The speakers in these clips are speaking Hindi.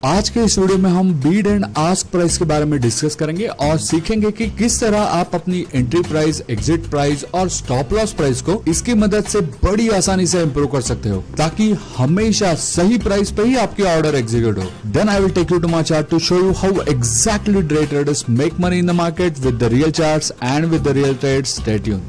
आज के इस वीडियो में हम बीड एंड आस्क प्राइस के बारे में डिस्कस करेंगे और सीखेंगे कि किस तरह आप अपनी एंट्री प्राइस, एग्जिट प्राइस और स्टॉप लॉस प्राइस को इसकी मदद से बड़ी आसानी से इंप्रूव कर सकते हो ताकि हमेशा सही प्राइस पे ही आपकी ऑर्डर एग्जीक्यूट हो। Then I will take you to my chart to show you how exactly day traders make money in the market with the real charts and with the real trades. Stay tuned.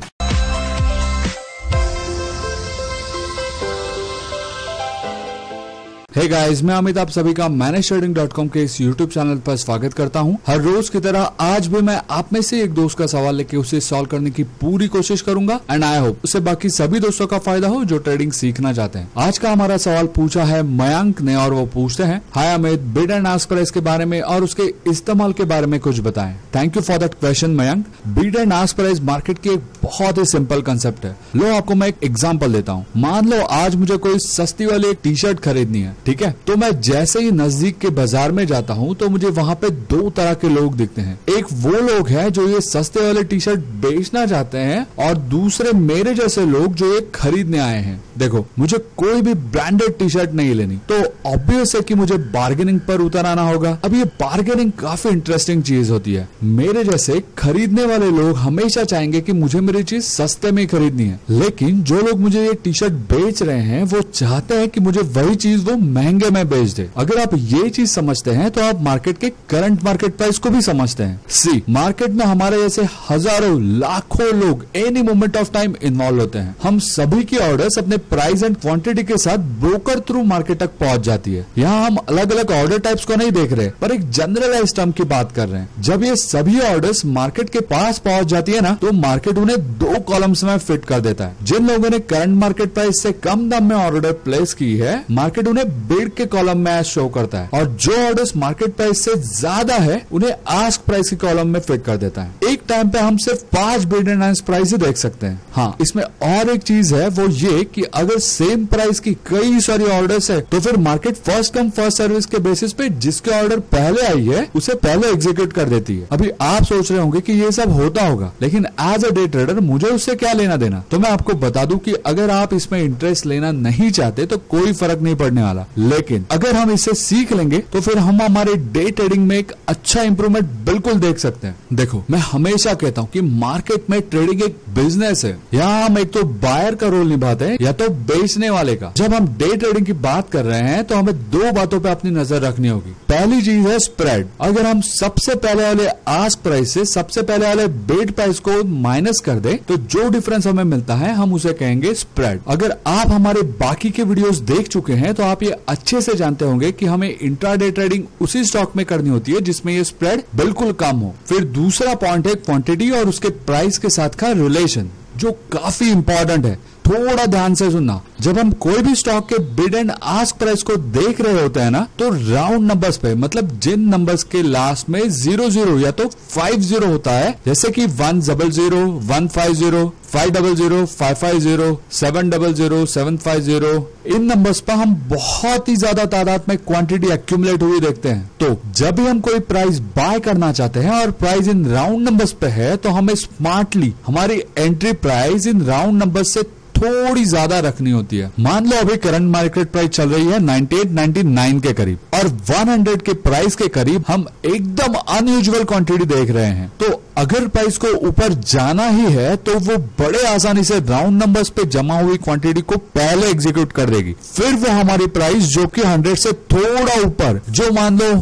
Hey guys, मैं अमित आप सभी का ManageTrading.com के इस YouTube चैनल पर स्वागत करता हूं। हर रोज की तरह आज भी मैं आप में से एक दोस्त का सवाल लेके उसे सॉल्व करने की पूरी कोशिश करूंगा एंड आई होप उससे बाकी सभी दोस्तों का फायदा हो जो ट्रेडिंग सीखना चाहते हैं। आज का हमारा सवाल पूछा है मयंक ने और वो पूछते हैं, hi Amit, bid and ask price के बारे में और उसके इस्तेमाल के बारे में कुछ बताएं। Thank you for that question Mayank. Bid and ask price market की एक बहुत ही सिंपल कंसेप्ट है। लो आपको मैं एक एग्जाम्पल देता हूँ। मान लो आज मुझे कोई सस्ती वाली एक टी शर्ट खरीदनी है, ठीक है। तो मैं जैसे ही नजदीक के बाजार में जाता हूँ तो मुझे वहाँ पे दो तरह के लोग दिखते हैं। एक वो लोग हैं जो ये सस्ते वाले टी शर्ट बेचना चाहते हैं और दूसरे मेरे जैसे लोग जो ये खरीदने आए हैं। देखो, मुझे कोई भी ब्रांडेड टी शर्ट नहीं लेनी तो ऑब्वियस है कि मुझे बार्गेनिंग पर उतर आना होगा। अब ये बार्गेनिंग काफी इंटरेस्टिंग चीज होती है। मेरे जैसे खरीदने वाले लोग हमेशा चाहेंगे कि मुझे मेरी चीज सस्ते में खरीदनी है, लेकिन जो लोग मुझे ये टी शर्ट बेच रहे हैं वो चाहते हैं कि मुझे वही चीज वो महंगे में बेच दे। अगर आप ये चीज समझते हैं तो आप मार्केट के करंट मार्केट प्राइस को भी समझते हैं। सी, मार्केट में हमारे जैसे हजारों लाखों लोग any moment of time involve होते हैं। हम सभी की ऑर्डर्स अपने प्राइस एंड क्वांटिटी के साथ ब्रोकर थ्रू मार्केट तक पहुंच जाती है। यहाँ हम अलग अलग ऑर्डर टाइप्स को नहीं देख रहे पर एक जनरलाइज टर्म की बात कर रहे हैं। जब ये सभी ऑर्डर्स मार्केट के पास पहुंच जाती है ना तो मार्केट उन्हें दो कॉलम्स में फिट कर देता है। जिन लोगों ने करंट मार्केट प्राइस से कम दाम में ऑर्डर प्लेस की है, मार्केट उन्हें बिड के कॉलम में शो करता है, और जो ऑर्डर्स मार्केट प्राइस से ज्यादा है उन्हें आस्क प्राइस के कॉलम में फिट कर देता है। एक टाइम पे हम सिर्फ 5 बिड एंड आस्क प्राइस ही देख सकते हैं। हाँ, इसमें और एक चीज है, वो ये कि अगर सेम प्राइस की कई सारी ऑर्डर्स है तो फिर market first come first service के बेसिस पे जिसके ऑर्डर पहले आई है उसे पहले एग्जीक्यूट कर देती है। अभी आप सोच रहे होंगे कि ये सब होता होगा, लेकिन एज अ डे ट्रेडर मुझे उससे क्या लेना देना। तो मैं आपको बता दूं कि अगर आप इसमें इंटरेस्ट लेना नहीं चाहते तो कोई फर्क नहीं पड़ने वाला, लेकिन अगर हम इसे सीख लेंगे तो फिर हम हमारे डे ट्रेडिंग में एक अच्छा इंप्रूवमेंट बिल्कुल देख सकते हैं। देखो, मैं हमेशा कहता हूं कि मार्केट में ट्रेडिंग एक बिजनेस है। यहाँ हम एक तो बायर का रोल निभाते हैं या तो बेचने वाले का। जब हम डे ट्रेडिंग की बात कर रहे हैं तो हमें दो बातों पे अपनी नजर रखनी होगी। पहली चीज है स्प्रेड। अगर हम सबसे पहले वाले आस्क प्राइस से सबसे पहले वाले बिड प्राइस को माइनस कर दे तो जो डिफरेंस हमें मिलता है हम उसे कहेंगे स्प्रेड। अगर आप हमारे बाकी के वीडियोस देख चुके हैं तो आप ये अच्छे से जानते होंगे कि हमें इंट्राडे ट्रेडिंग उसी स्टॉक में करनी होती है जिसमें ये स्प्रेड बिल्कुल कम हो। फिर दूसरा पॉइंट है क्वांटिटी और उसके प्राइस के साथ का रिलेशन, जो काफी इंपॉर्टेंट है। थोड़ा ध्यान से सुनना। जब हम कोई भी स्टॉक के बिड एंड आस्क प्राइस को देख रहे होते हैं ना तो राउंड नंबर्स पे, मतलब जिन नंबर्स के लास्ट में 00 या तो 50 होता है, जैसे कि 100, 150, 500, 550, 700, 750, इन नंबर्स पर हम बहुत ही ज्यादा तादाद में क्वांटिटी एक्यूमुलेट हुई देखते हैं। तो जब भी हम कोई प्राइस बाय करना चाहते हैं और प्राइस इन राउंड नंबर्स पे है तो हमें स्मार्टली हमारी एंट्री प्राइस इन राउंड नंबर्स से थोड़ी ज्यादा रखनी होती है। मान लो अभी करंट मार्केट प्राइस चल रही है 98, 99 के करीब और 100 के प्राइस के करीब हम एकदम अनयूजुअल क्वांटिटी देख रहे हैं। तो अगर प्राइस को ऊपर जाना ही है तो वो बड़े आसानी से राउंड नंबर्स पे जमा हुई क्वांटिटी को पहले एग्जीक्यूट कर देगी। फिर वो हमारी प्राइस जो कि 100 से थोड़ा ऊपर, जो मान लो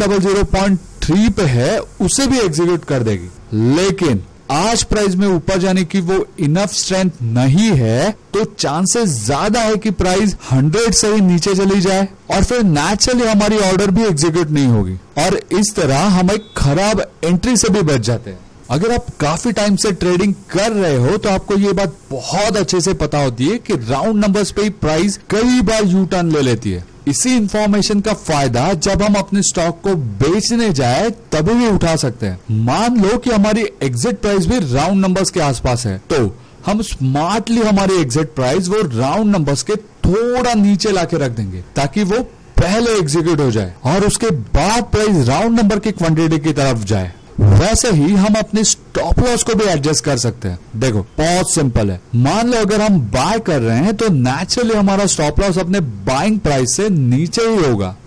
100.3 पे है, उसे भी एग्जीक्यूट कर देगी। लेकिन आज प्राइस में ऊपर जाने की वो इनफ स्ट्रेंथ नहीं है तो चांसेस ज्यादा है कि प्राइस 100 से ही नीचे चली जाए और फिर नेचुरली हमारी ऑर्डर भी एग्जीक्यूट नहीं होगी और इस तरह हम एक खराब एंट्री से भी बच जाते हैं। अगर आप काफी टाइम से ट्रेडिंग कर रहे हो तो आपको ये बात बहुत अच्छे से पता होती है कि राउंड नंबर्स पे ही प्राइस कई बार यू टर्न ले लेती है। इसी इंफॉर्मेशन का फायदा जब हम अपने स्टॉक को बेचने जाए तभी भी उठा सकते हैं। मान लो कि हमारी एग्जिट प्राइस भी राउंड नंबर्स के आसपास है तो हम स्मार्टली हमारी एग्जिट प्राइस वो राउंड नंबर्स के थोड़ा नीचे लाके रख देंगे ताकि वो पहले एग्जीक्यूट हो जाए और उसके बाद प्राइस राउंड नंबर की क्वांटिटी की तरफ जाए। वैसे ही हम अपने स्टॉप लॉस को भी एडजस्ट कर सकते हैं। देखो, बहुत सिंपल है। मान लो अगर हम बाय कर रहे हैं तो नेचुरली हमारा स्टॉप लॉस अपने बाइंग प्राइस से नीचे ही होगा।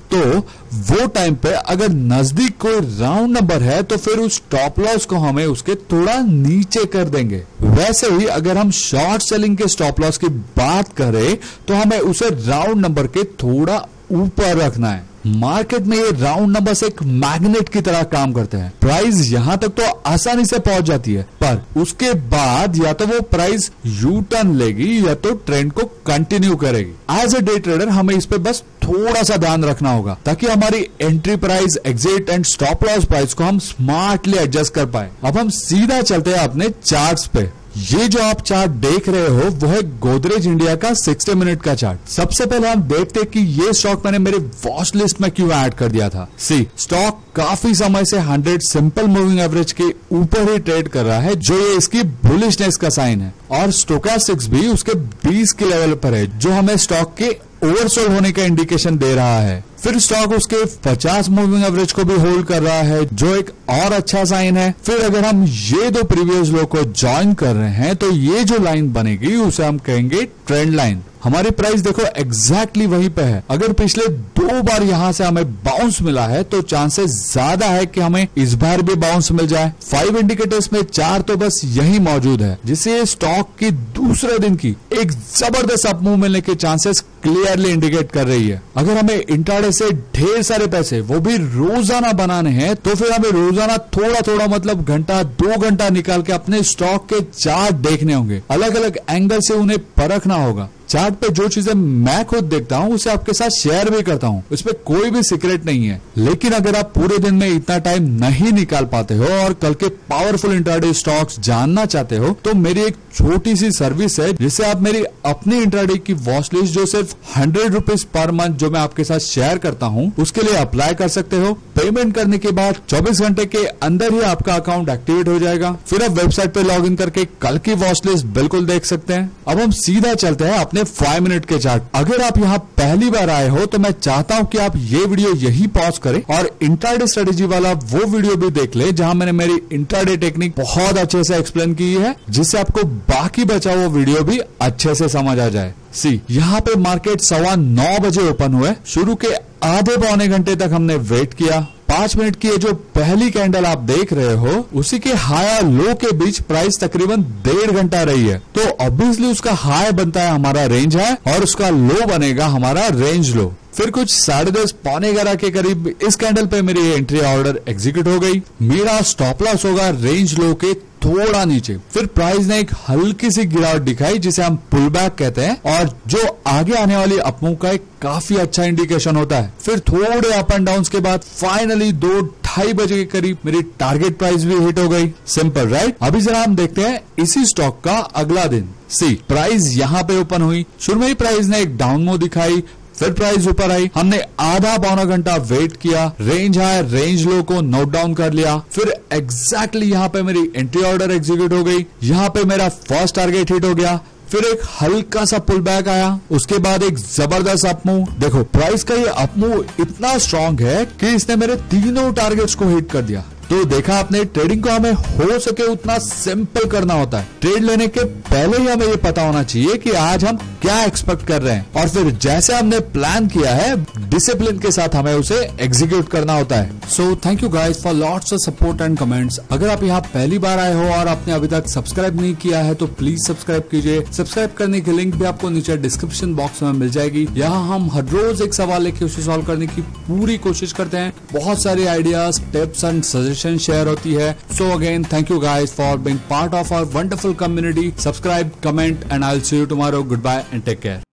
तो वो टाइम पे अगर नजदीक कोई राउंड नंबर है तो फिर उस स्टॉप लॉस को हमें उसके थोड़ा नीचे कर देंगे। वैसे ही अगर हम शॉर्ट सेलिंग के स्टॉप लॉस की बात करें तो हमें उसे राउंड नंबर के थोड़ा ऊपर रखना है। मार्केट में ये राउंड नंबर्स एक मैग्नेट की तरह काम करते हैं। प्राइस यहां तक तो आसानी से पहुंच जाती है, पर उसके बाद या तो वो प्राइस यू टर्न लेगी या तो ट्रेंड को कंटिन्यू करेगी। एज ए डे ट्रेडर हमें इस पे बस थोड़ा सा ध्यान रखना होगा ताकि हमारी entry price, exit and stop loss price को हम स्मार्टली एडजस्ट कर पाए। अब हम सीधा चलते हैं अपने चार्ट्स पे। ये जो आप चार्ट देख रहे हो वो है गोदरेज इंडिया का 60 मिनट का चार्ट। सबसे पहले हम देखते हैं कि ये स्टॉक मैंने मेरे वॉच लिस्ट में क्यों ऐड कर दिया था। सी, स्टॉक काफी समय से 100 सिंपल मूविंग एवरेज के ऊपर ही ट्रेड कर रहा है, जो ये इसकी बुलिशनेस का साइन है, और स्टोकास्टिक्स भी उसके 20 के लेवल पर है, जो हमें स्टॉक के ओवरसोल्ड होने का इंडिकेशन दे रहा है। फिर स्टॉक उसके 50 मूविंग एवरेज को भी होल्ड कर रहा है, जो एक और अच्छा साइन है। फिर अगर हम ये दो प्रीवियस लो को ज्वाइन कर रहे हैं तो ये जो लाइन बनेगी उसे हम कहेंगे ट्रेंड लाइन। हमारी प्राइस देखो एग्जैक्टली वहीं पे है। अगर पिछले 2 बार यहां से हमें बाउंस मिला है तो चांसेस ज्यादा है कि हमें इस बार भी बाउंस मिल जाए। 5 इंडिकेटर्स में 4 तो बस यही मौजूद है, जिससे स्टॉक की दूसरे दिन की एक जबरदस्त अपमूव मिलने के चांसेस क्लियरली इंडिकेट कर रही है। अगर हमें इंट्राडे से ढेर सारे पैसे वो भी रोजाना बनाने हैं तो फिर हमें रोजाना थोड़ा थोड़ा मतलब घंटा 2 घंटा निकाल के अपने स्टॉक के चार्ट देखने होंगे, अलग अलग एंगल से उन्हें परखना होगा। चार्ट पे जो चीजें मैं खुद देखता हूँ उसे आपके साथ शेयर भी करता हूँ, उसमें कोई भी सीक्रेट नहीं है। लेकिन अगर आप पूरे दिन में इतना टाइम नहीं निकाल पाते हो और कल के पावरफुल इंट्राडे स्टॉक्स जानना चाहते हो तो मेरी एक छोटी सी सर्विस है, जिससे आप मेरी अपनी इंट्राडे की वॉच लिस्ट जो सिर्फ 100 रुपीज पर मंथ जो मैं आपके साथ शेयर करता हूँ उसके लिए अप्लाई कर सकते हो। पेमेंट करने के बाद 24 घंटे के अंदर ही आपका अकाउंट एक्टिवेट हो जाएगा। फिर आप वेबसाइट पे लॉग इन करके कल की वॉच लिस्ट बिल्कुल देख सकते हैं। अब हम सीधा चलते हैं अपने 5 मिनट के चार्ट। अगर आप यहाँ पहली बार आए हो तो मैं चाहता हूँ कि आप ये वीडियो यही पॉज करें और इंट्राडे स्ट्रेटेजी वाला वो वीडियो भी देख ले जहां मैंने मेरी इंट्राडे टेक्निक बहुत अच्छे से एक्सप्लेन की है, जिससे आपको बाकी बचा हुआ वीडियो भी अच्छे से समझ आ जाए। सी, यहाँ पे मार्केट 9:15 बजे ओपन हुए। शुरू के आधे पौने घंटे तक हमने वेट किया। 5 मिनट की जो पहली कैंडल आप देख रहे हो उसी के हाई और लो के बीच प्राइस तकरीबन 1.5 घंटा रही है, तो ऑब्वियसली उसका हाई बनता है हमारा रेंज है और उसका लो बनेगा हमारा रेंज लो। फिर कुछ 10:30 पौने 11 के करीब इस कैंडल पे मेरी एंट्री ऑर्डर एग्जीक्यूट हो गई। मेरा स्टॉप लॉस होगा रेंज लो के थोड़ा नीचे। फिर प्राइस ने एक हल्की सी गिरावट दिखाई जिसे हम पुल बैक कहते हैं, और जो आगे आने वाली अपमूव का एक काफी अच्छा इंडिकेशन होता है। फिर थोड़े अप एंड डाउन के बाद फाइनली 2-2:30 बजे के करीब मेरी टारगेट प्राइस भी हिट हो गई। Simple right. अभी जरा हम देखते हैं इसी स्टॉक का अगला दिन। सी, प्राइस यहाँ पे ओपन हुई। शुरू में ही प्राइस ने एक डाउन मूव दिखाई, फिर प्राइस ऊपर आई। हमने आधा पौना घंटा वेट किया, रेंज हाई रेंज लो को नोट डाउन कर लिया। फिर एग्जैक्टली यहाँ पे मेरी एंट्री ऑर्डर एग्जीक्यूट हो गई। यहाँ पे मेरा फर्स्ट टारगेट हिट हो गया। फिर एक हल्का सा पुल बैक आया, उसके बाद एक जबरदस्त अपमूव। देखो प्राइस का ये अपमूव इतना स्ट्रांग है कि इसने मेरे तीनों टारगेट्स को हिट कर दिया। तो देखा आपने, ट्रेडिंग को हमें हो सके उतना सिंपल करना होता है। ट्रेड लेने के पहले ही हमें ये पता होना चाहिए कि आज हम क्या एक्सपेक्ट कर रहे हैं, और फिर जैसे हमने प्लान किया है डिसिप्लिन के साथ हमें उसे एग्जीक्यूट करना होता है। So thank you guys for lots of support and comments. अगर आप यहाँ पहली बार आए हो और आपने अभी तक सब्सक्राइब नहीं किया है तो प्लीज सब्सक्राइब कीजिए। सब्सक्राइब करने की लिंक भी आपको नीचे डिस्क्रिप्शन बॉक्स में मिल जाएगी। यहाँ हम हर रोज एक सवाल लेके उसे सॉल्व करने की पूरी कोशिश करते हैं। बहुत सारे ideas, tips and suggestion share होती है। So again thank you guys for being part of our wonderful community. Subscribe, comment and I will see you tomorrow. Goodbye and take care.